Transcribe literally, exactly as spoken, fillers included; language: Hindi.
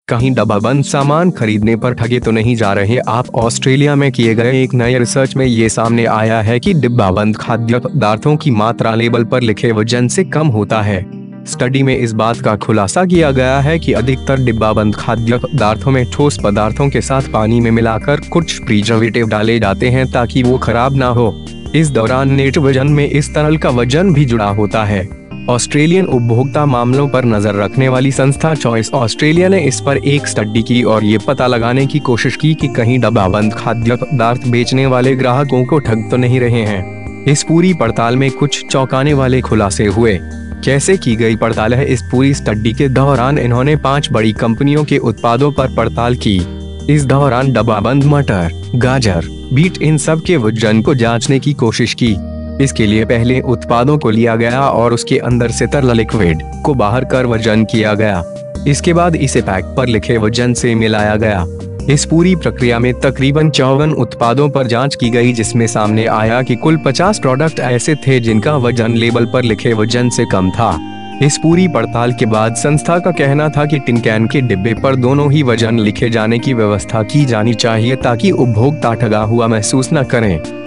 कहीं डब्बाबंद सामान खरीदने पर ठगे तो नहीं जा रहे आप। ऑस्ट्रेलिया में किए गए एक नए रिसर्च में ये सामने आया है कि डिब्बाबंद खाद्य पदार्थों की मात्रा लेबल पर लिखे वजन से कम होता है। स्टडी में इस बात का खुलासा किया गया है कि अधिकतर डिब्बाबंद खाद्य पदार्थों में ठोस पदार्थों के साथ पानी में मिलाकर कुछ प्रिजर्वेटिव डाले जाते हैं ताकि वो खराब ना हो। इस दौरान नेट वजन में इस तरल का वजन भी जुड़ा होता है। ऑस्ट्रेलियन उपभोक्ता मामलों पर नजर रखने वाली संस्था चॉइस ऑस्ट्रेलिया ने इस पर एक स्टडी की और ये पता लगाने की कोशिश की कि कहीं डब्बाबंद खाद्य पदार्थ बेचने वाले ग्राहकों को ठग तो नहीं रहे हैं। इस पूरी पड़ताल में कुछ चौंकाने वाले खुलासे हुए। कैसे की गई पड़ताल है? इस पूरी स्टडी के दौरान इन्होंने पांच बड़ी कंपनियों के उत्पादों पर पड़ताल की। इस दौरान डब्बाबंद मटर, गाजर, बीट इन सब के वजन को जांचने की कोशिश की। इसके लिए पहले उत्पादों को लिया गया और उसके अंदर से तरल लिक्विड को बाहर कर वजन किया गया। इसके बाद इसे पैक पर लिखे वजन से मिलाया गया। इस पूरी प्रक्रिया में तकरीबन चौवन उत्पादों पर जांच की गई, जिसमें सामने आया कि कुल पचास प्रोडक्ट ऐसे थे जिनका वजन लेबल पर लिखे वजन से कम था। इस पूरी पड़ताल के बाद संस्था का कहना था कि टिन कैन के डिब्बे पर दोनों ही वजन लिखे जाने की व्यवस्था की जानी चाहिए ताकि उपभोक्ता ठगा हुआ महसूस न करें।